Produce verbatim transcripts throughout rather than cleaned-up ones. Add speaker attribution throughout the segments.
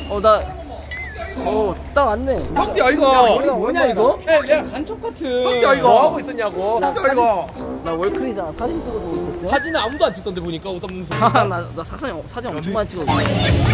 Speaker 1: 어, 나. 어, 딱 왔네.
Speaker 2: 빡디 아이가.
Speaker 1: 이거 뭐냐, 이거?
Speaker 3: 야, 내가 간첩 같은.
Speaker 2: 빡디 아이가.
Speaker 3: 뭐 하고 있었냐고.
Speaker 2: 빡디 아이가.
Speaker 1: 나 월클이잖아. 사진 찍어서 보고 있었지?
Speaker 3: 사진은 아무도 안 찍던데 보니까 오다 문수.
Speaker 1: 아, 나, 나 사진, 사진 엄청 많이 찍었어. 아, 나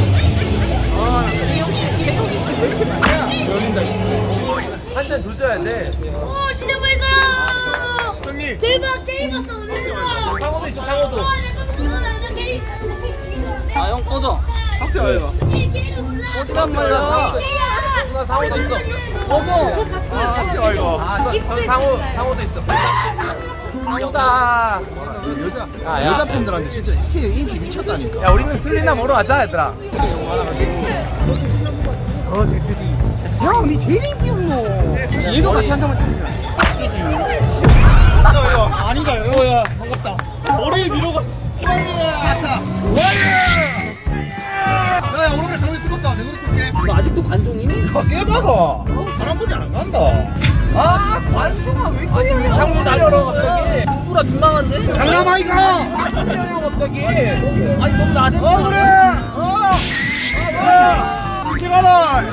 Speaker 1: K형, K형이 왜 이렇게 많냐?
Speaker 3: 열린다. 한잔 조져야 돼.
Speaker 4: 오 진짜 맛있어요.
Speaker 2: 형님.
Speaker 4: 대박 게임 갔어 오늘.
Speaker 3: 상어도 있어, 상어도.
Speaker 4: 아 내가 그거 나는 게임 게임.
Speaker 1: 아, 형 꺼져.
Speaker 2: 빡디 아이가.
Speaker 4: 게임 몰라.
Speaker 1: 꺼지란 말이야.
Speaker 3: 누나 상어도 있어.
Speaker 1: 꺼져.
Speaker 2: 빡디 아이가.
Speaker 3: 아, 상어, 상어도 있어. 상어다.
Speaker 2: 여자
Speaker 3: 아, 야.
Speaker 2: 여자 팬들한테 진짜 이게 인기 미쳤다니까.
Speaker 3: 야, 우리는 슬리나 먹으러 가자, 얘들아.
Speaker 2: 어 제트디. 형, 니 제일 인기 없노.
Speaker 3: 얘도 같이 한다면 좀.
Speaker 1: 아니가요. 어, 야, 반갑다.
Speaker 3: 머리를 밀어갔어.
Speaker 2: 야야 오늘 가면 뜨겁다. 내가 뜨겁게.
Speaker 1: 너 아직도 관종이니?
Speaker 2: 아 깨박아. 사람들이 안 간다.
Speaker 3: 아, 관심아 왜 이렇게
Speaker 1: 장문 나 열어, 갑자기. 누구라 민망한데?
Speaker 2: 장난 아이가.
Speaker 3: 갑자기.
Speaker 1: 아니, 너무 나대.
Speaker 2: 어 그래. 어. 어. 지지 마라.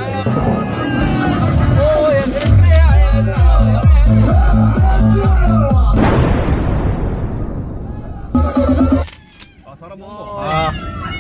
Speaker 2: 아 사람 먹어. 아.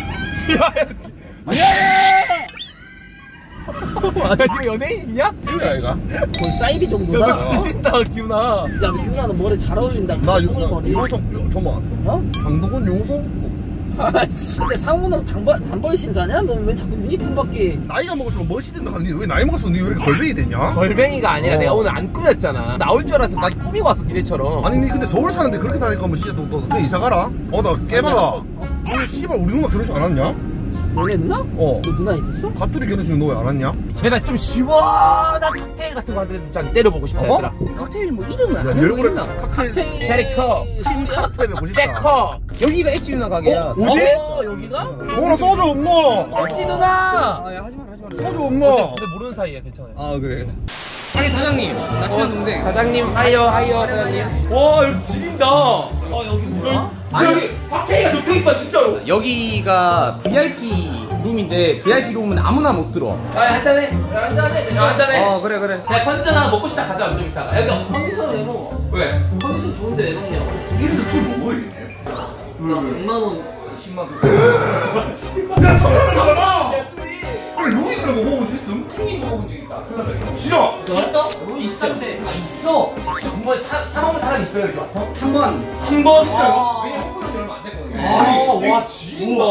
Speaker 3: 아, 지금 연예인 있냐?
Speaker 2: 뭐야 이가?
Speaker 1: 거의 사이비 정도다.
Speaker 3: 야, 너 진짜 기훈아.
Speaker 1: 야, 기훈아, 너 머리 잘 어울린다.
Speaker 2: 나 유,
Speaker 1: 머리.
Speaker 2: 요성 잠깐만.
Speaker 1: 어?
Speaker 2: 장동건 요성?
Speaker 1: 아이씨, 근데 상호는 단벌, 단벌 신사냐? 너 왜 자꾸 유니폼밖에.
Speaker 2: 나이가 먹을수록 멋이 된다 하는데 왜 나이 먹을수록 니 왜 이렇게 걸뱅이 됐냐?
Speaker 3: 걸뱅이가 아니라
Speaker 2: 어.
Speaker 3: 내가 오늘 안 꾸몄잖아. 나올 줄 알았어. 나 꾸미고 왔어, 니네처럼.
Speaker 2: 아니 니 근데 서울 사는데 그렇게 다니까 뭐 진짜 너, 너 그냥 이사 가라. 어 나 깨봐라. 오늘 씨발 우리 누나 결혼식 안 왔냐?
Speaker 1: 너네 누나?
Speaker 2: 어.
Speaker 1: 너 누나 있었어?
Speaker 2: 가뚜리 결혼식 너 왜 안 왔냐?
Speaker 3: 제가 좀 시원한 칵테일 같은 거 한테 좀 때려보고 싶다,
Speaker 2: 어?
Speaker 3: 얘들아. 칵테일 뭐 이름은
Speaker 2: 야,
Speaker 3: 안
Speaker 2: 내 얼굴에
Speaker 3: 있나?
Speaker 2: 칵테일
Speaker 3: 체리컵,
Speaker 2: 친 칵테일 보고 싶다.
Speaker 3: 잭컵. 여기가 엣지 누나 가게야.
Speaker 2: 어? 어디?
Speaker 1: 어, 여기가?
Speaker 2: 어 나 소주 없노.
Speaker 3: 엣지 누나. 아, 야, 하지마, 하지마.
Speaker 2: 소주 없노.
Speaker 3: 근데 모르는 사이야, 괜찮아요.
Speaker 5: 아 그래. 아니 사장님, 나 친한 동생.
Speaker 3: 사장님, 하이어, 하이어, 사장님. 와, 여기 지린다.
Speaker 1: 어, 여기 뭐야?
Speaker 3: 여기 박해가 좋다니까, 진짜로.
Speaker 5: 여기가 브이아이피 룸인데 브이아이피 룸은 아무나 못 들어.
Speaker 3: 아, 한잔해. 한잔해. 한잔해.
Speaker 5: 어 그래 그래.
Speaker 3: 야, 컨디션 하나 먹고 시작 가자, 좀 이따가. 여기
Speaker 1: 컨디션 왜 먹어?
Speaker 3: 왜?
Speaker 1: 컨디션 좋은데 왜 먹냐고.
Speaker 2: 이런데 술 먹어 이게.
Speaker 1: 백만 원.
Speaker 2: 십만 원. 야 저거잖아. 아니 루이를 뭐 먹어본 적 있음?
Speaker 3: 형님 먹어본 적 있다.
Speaker 2: 싫어.
Speaker 3: 있어? 있죠. 아, 있어. 한번 사먹는 사람 있어요, 여기 와서? 한 번. 한 번 있어요?
Speaker 1: 아.
Speaker 3: 왜냐면 홍보는 열면 안 되거든요.
Speaker 2: 아니,
Speaker 3: 와, 지린다.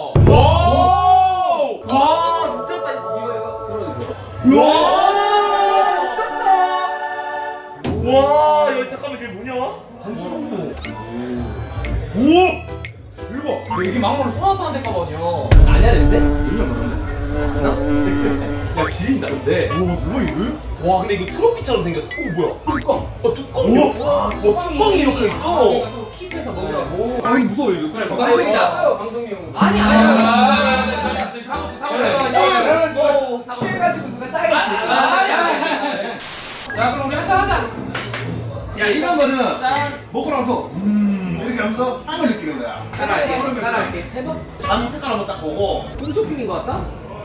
Speaker 3: 와! 와, 미쳤다. 이거, 이거 들어주세요. 와! 미쳤다. 와, 이거 잠깐만, 이게 뭐냐? 반주로.
Speaker 2: 오. 대박.
Speaker 3: 여기 망고를 소나타 한 대가거든요. 아니야, 냄새? 야, 지린다, 근데.
Speaker 2: 오 대박인데?
Speaker 3: 와, 근데 이거 트로피처럼 생겼. 오, 뭐야? 뚜껑. 어, 뚜껑이요? 와, 뚜껑이 이렇게 있어. 킵해서 먹으라고.
Speaker 2: 아니 무서워 이거.
Speaker 3: 그래, 방송이다. 방송용. 아니, 아니, 아니. 사고, 사고. 취해가지고 누가 따겠지. 자, 그럼 우리 한잔 하자.
Speaker 2: 야 이런 거는 먹고 나서 음 이렇게 하면서 향을 느끼는 거야.
Speaker 3: 따라할게, 따라할게.
Speaker 1: 해봐.
Speaker 2: 장 색깔 한번 딱 보고.
Speaker 1: 홈쇼핑인 것 같다?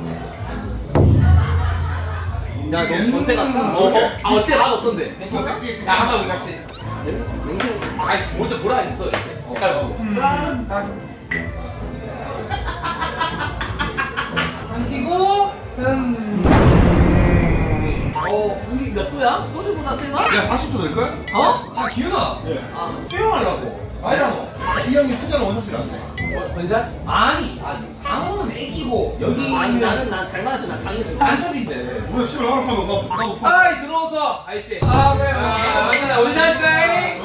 Speaker 3: 야, 너무 전체 같다. 어, 어. 아, 어때? 맛 어떤데?
Speaker 2: 괜찮아 섹시했어.
Speaker 3: 야, 한번 우리 같이. 아니, 먼저 뭐라 했어? 색깔 보고. 자. 삼키고, 음.
Speaker 1: 어, 우리 몇 도야? 소주보다 세나?
Speaker 2: 야 사십 도 될걸?
Speaker 1: 어?
Speaker 3: 아, 기훈아.
Speaker 2: 예.
Speaker 1: 아,
Speaker 3: 수영하려고. 아니라고.
Speaker 2: 이 형이 수자는 원샷이 안 돼.
Speaker 3: 원샷? 아니, 아니, 상호는 애기고, 여기.
Speaker 1: 아니, 나는 난 잘 마셔. 난 장이수.
Speaker 3: 간첩인데.
Speaker 2: 우리 씨발 나가면 나 나도 파.
Speaker 3: 아이, 들어오서. 아이씨. 아, 그래. 아, 원샷 세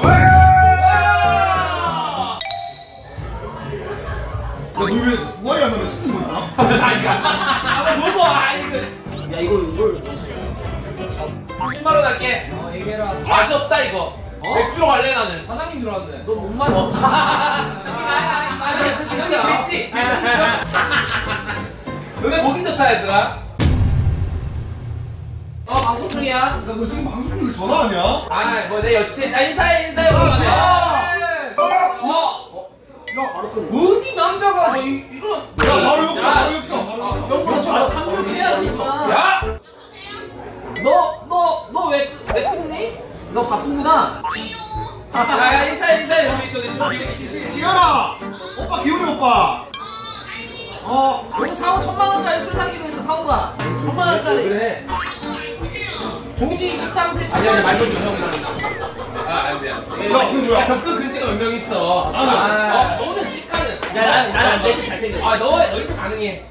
Speaker 2: 야너왜 와이 안 하면 치킨 먹나?
Speaker 3: 아니, 아, 뭐고, 아이, 그.
Speaker 1: 야, 이거, 이걸.
Speaker 3: 십만 원 할게. 어, 얘기해라. 맛이 없다, 이거. 어? 맥주로 갈래, 나는. 사장님 들어왔네.
Speaker 1: 너 못 마셔.
Speaker 3: 그렇지. 너네 보기 좋다, 얘들아. 어, 방송 중이야.
Speaker 2: 야 너 지금 방송 중에 전화하냐?
Speaker 3: 아, 뭐, 내 여친. 아, 인사해, 인사해. 오랜만에. 어?
Speaker 2: 야 바로 끊어.
Speaker 3: 어디 남자가 이- 이런.
Speaker 2: 야 바로 욕자 바로 욕자 바로 욕자.
Speaker 1: 형, 바로 참고해. 너 바쁘구나.
Speaker 3: 야야 인사해 인사해 우리 또
Speaker 2: 지현아! 오빠 기훈이 오빠! 어,
Speaker 1: 우리 상호 천만 원짜리 술 사기로 했어 상호가. 천만 원짜리.
Speaker 3: 그래.
Speaker 5: 종지 십삼 세
Speaker 3: 아니 아니 말고 좀 형이랑. 아 안돼.
Speaker 2: 야, 그게 뭐야?
Speaker 3: 접근 근지가 몇 명 있어.
Speaker 2: 아,
Speaker 3: 어 너는 기가는.
Speaker 1: 야, 나는 나는 안 되지 잘생겼어.
Speaker 3: 아 너 너희도 가능해.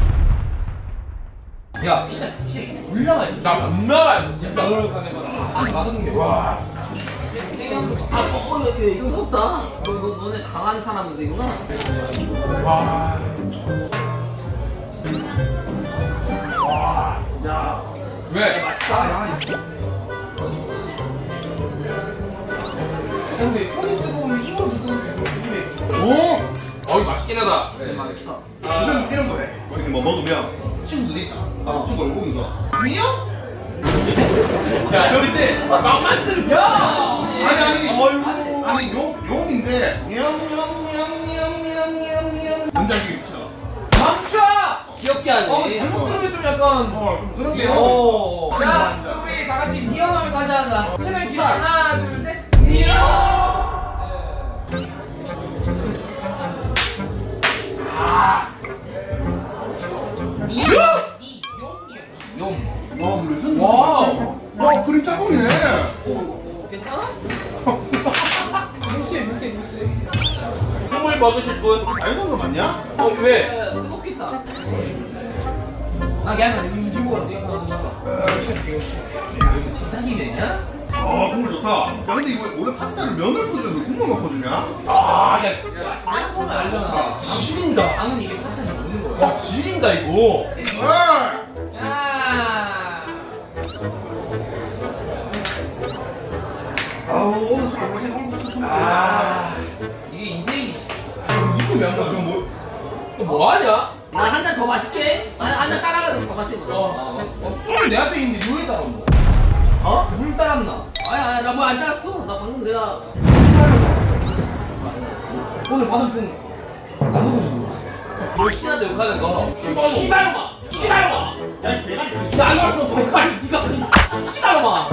Speaker 5: 야 피자 피자 졸라 맛있어.
Speaker 3: 나못 나와요 진짜.
Speaker 5: 너를 가면 아 맛없는 게 와.
Speaker 1: 아, 어, 어, 이거 이거 없다. 너, 너, 너네 강한 사람들이구나.
Speaker 3: 와.
Speaker 1: 야,
Speaker 3: 왜?
Speaker 1: 맛있다.
Speaker 5: 근데 손이 뜨거우면 이거 누구인지 모르겠어.
Speaker 2: 오!
Speaker 3: 어이 맛있긴 하다.
Speaker 1: 네, 맛있다.
Speaker 2: 무슨 이런 거 해. 우리 뭐 먹으면 친구들이 아, 친구가 보면서 미역?
Speaker 3: 야 너 이제 막 만들면.
Speaker 2: 아니 아니
Speaker 3: 어이구.
Speaker 2: 아니 용 용인데 냠냠냠냠냠냠냠 원장님 있죠.
Speaker 5: 멈춰!
Speaker 1: 귀엽게 하네.
Speaker 5: 어 잘못 들으면 좀 약간
Speaker 2: 어좀 그런 게.
Speaker 5: 어. 자 우리 다 같이 미역을 가져가자. 신을 기다 하나 둘 셋. 미역. 아. 미역. 용.
Speaker 2: 와 레전드.
Speaker 5: 와우.
Speaker 2: 와 그림 짝꿍이네.
Speaker 1: 괜찮아?
Speaker 5: 무쇠 무쇠 무쇠.
Speaker 3: 국물 먹으실 분?
Speaker 2: 자연스러운 거 맞냐?
Speaker 3: 어 왜?
Speaker 1: 야, 뜨겁겠다.
Speaker 5: 아 그냥 이거 내가 하나 더 이거 집사진 됐냐?
Speaker 2: 아 국물 좋다. 야 근데 이거 원래 파스타를 면을 퍼주는데 국물만 퍼주냐?
Speaker 3: 아야
Speaker 5: 딱 보면 알잖아.
Speaker 3: 지린다.
Speaker 5: 방은 이게 파스타 잘 먹는 거야.
Speaker 3: 와 지린다 이거.
Speaker 2: 에이!
Speaker 5: 야.
Speaker 2: 아우 오늘 술 먹기 오늘 술 처음
Speaker 3: 아
Speaker 5: 이게 인생이지.
Speaker 3: 이거 왜 안
Speaker 2: 먹어.
Speaker 3: 가져?
Speaker 2: 지금 뭐?
Speaker 3: 너 뭐하냐?
Speaker 1: 나 한 잔 더 마실게. 한잔 깔아가지고 더 마시고.
Speaker 5: 어, 어, 술이 내 앞에 있는데 왜 따라 뭐?
Speaker 2: 어?
Speaker 5: 물 따랐나?
Speaker 1: 아야, 아야, 나 뭐 안 따랐어. 나 방금 내가.
Speaker 5: 오늘 받은 돈 나눠보지.
Speaker 3: 너 신한테 욕하는 거. 씨발놈아. 씨발놈아.
Speaker 2: 야 대가리
Speaker 3: 나는 또 대가리 니가 씨발놈아.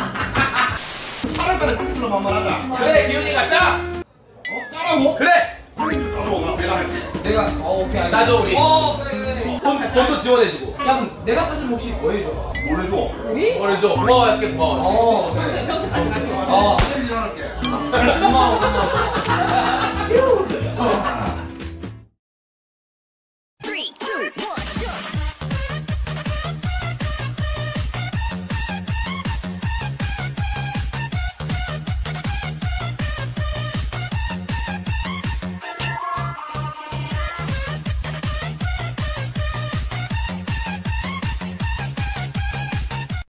Speaker 2: 팔월달에 컴퓨터로 만만하다.
Speaker 3: 그래 기훈이가 짜.
Speaker 2: 어? 짜라고?
Speaker 3: 그래.
Speaker 2: 가져오 나 내가 할게.
Speaker 5: 내가 어 오케이 알겠어.
Speaker 3: 짜줘 우리.
Speaker 5: 어 그래 그래.
Speaker 3: 돈 돈도 지원해주고.
Speaker 5: 야 그럼 내가 짜주면 혹시 뭐 해줘?
Speaker 2: 뭘 해줘?
Speaker 1: 우리?
Speaker 3: 뭐래줘. 고마워 할게 고마워.
Speaker 5: 어 그래.
Speaker 1: 평생, 평생 같이 갈게.
Speaker 5: 어
Speaker 2: 챌린지 할게.
Speaker 5: 고마워 고마워.
Speaker 4: Three, two, one.